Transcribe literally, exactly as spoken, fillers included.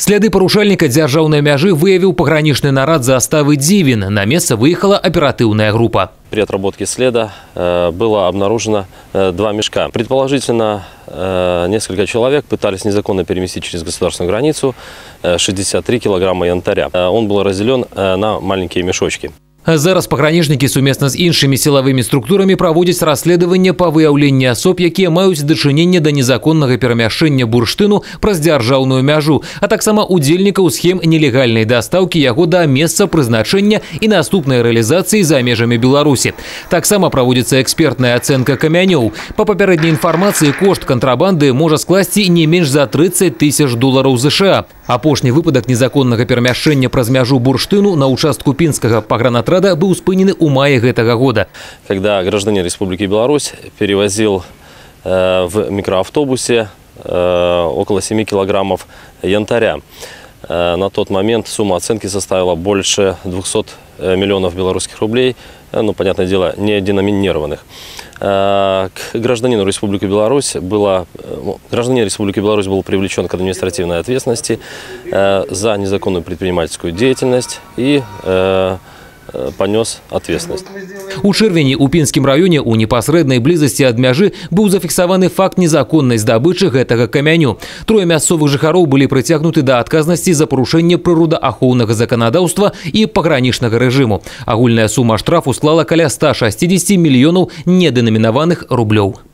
Сляды парушальніка дзяржаўнай мяжы выявил пограничный нарад заставы Дивин. На место выехала оперативная группа. При отработке следа э, было обнаружено э, два мешка. Предположительно, э, несколько человек пытались незаконно переместить через государственную границу э, шестьдесят три килограмма янтаря. Э, он был разделен э, на маленькие мешочки. Зараз пагранічнікі сумесна з іншымі сілавымі структурамі праводзяць расследаванне па выяўленні асоб, якія маюць дачыненне да незаконнага перамяшчэння бурштыну праз дзяржаўную мяжу, а таксама удзельнікаў схем нелегальнай дастаўкі яго да месца прызначэння і наступнай рэалізацыі за межамі Беларусі. Таксама праводзіцца экспертная ацэнка камянёў. Па папярэдняй інфармацыі, кошт кантрабанды можа скласці не менш за тридцать тысяч долараў США. Апошні выпадак незаконнага перамяшчэння праз мяжу бурштыну на участку пінскага пагранатрада был спынены у мае гэтага года. Когда гражданин Республики Беларусь перевозил э, в микроавтобусе э, около семи килограммов янтаря. Э, на тот момент сумма оценки составила больше двухсот миллионов белорусских рублей, э, ну, понятное дело, не деноминированных. Э, к гражданину Республики Беларусь было, э, гражданин Республики Беларусь был привлечен к административной ответственности э, за незаконную предпринимательскую деятельность и э, понес ответственность. У чэрвені у Пінскім раёне у непасрэднай блізасці ад мяжы быў зафіксаваны факт незаконнай здабычы гэтага камяню. Трое мясцовых жыхароў былі прыцягнуты да адказнасці за парушэнне прыродаахоўнага заканадаўства і пагранічнага рэжыму. Агульная сума штрафу склала каля ста шасцідзесяці мільёнаў недэнамінаваных рублёў.